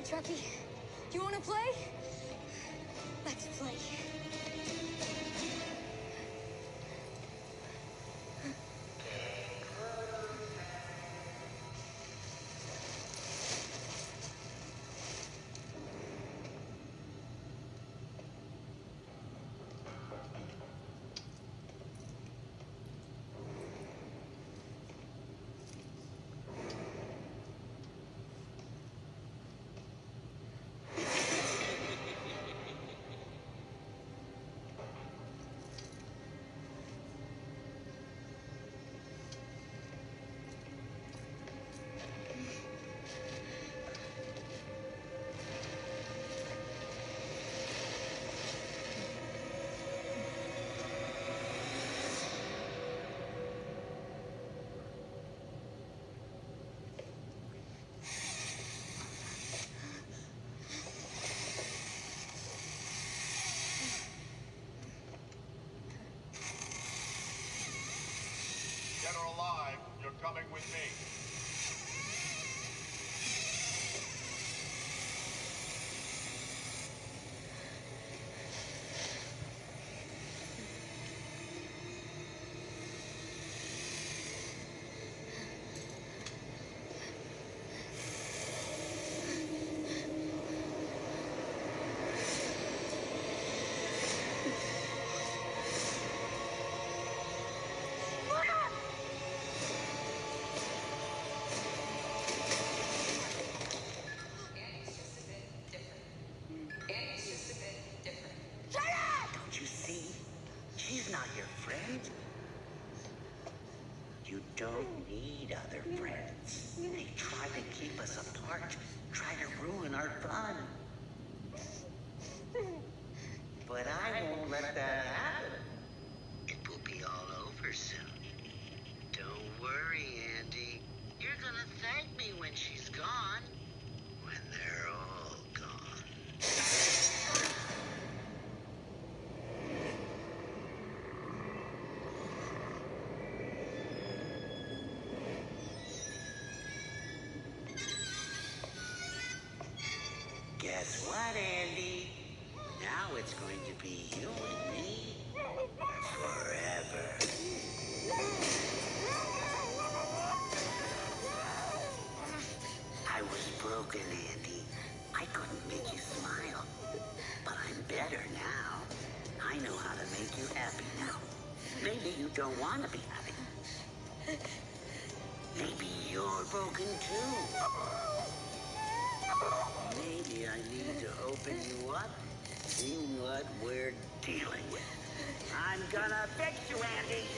Chucky, you wanna play? Let's play. Dead or alive, you're coming with me. Don't you see? She's not your friend. You don't need other friends. They try to keep us apart, try to ruin our fun. But I won't let that happen. It will be all over soon. Don't worry, Andy. You're gonna thank me when she's gone. When they're all gone. Guess what, Andy? Now it's going to be you and me forever. I was broken, Andy. I couldn't make you smile. But I'm better now. I know how to make you happy now. Maybe you don't want to be happy. Maybe you're broken too. Maybe I need to open you up, see what we're dealing with. I'm gonna fix you, Andy.